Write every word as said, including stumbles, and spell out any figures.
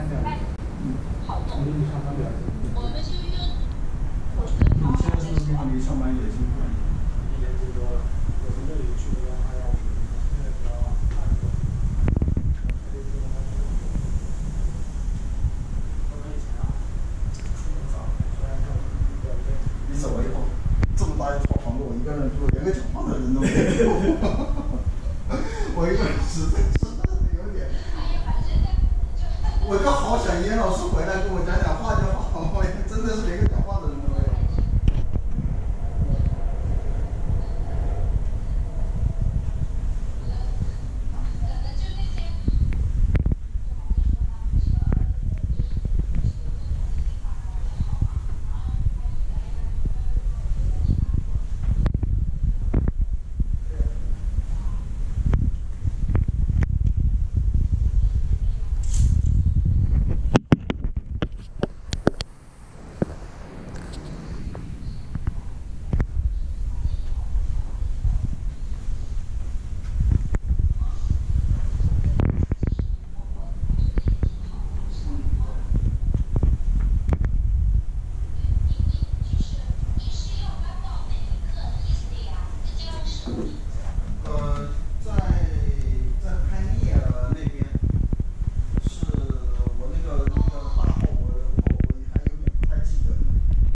嗯，我给你上班表。 我们就用。 你现在是不是离上班也近？ 一年多多了，我们这里去的话要五年，现在只要二十多。可以说他这个不能以前啊，出门早，虽然说比较累。 你走了以后，这么大一套房子，我一个人住，连个讲话的人都没有。我一个人实在实在是有点。我就好想严老师回来跟我讲讲话就好，我真的是连个。